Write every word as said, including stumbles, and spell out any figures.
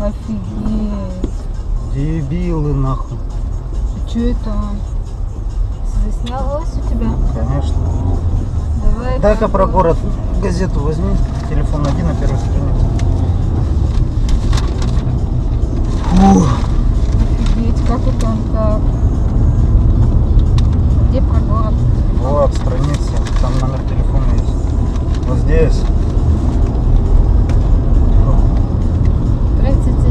Офигеть. Дебилы нахуй. Что это? Заснялось у тебя? Конечно. Давай. Дай-ка про город газету возьми. Телефон один на первой странице. Фу. Офигеть, как это он так? Где про город? Вот, страница. Там номер телефона есть. Вот здесь. тридцать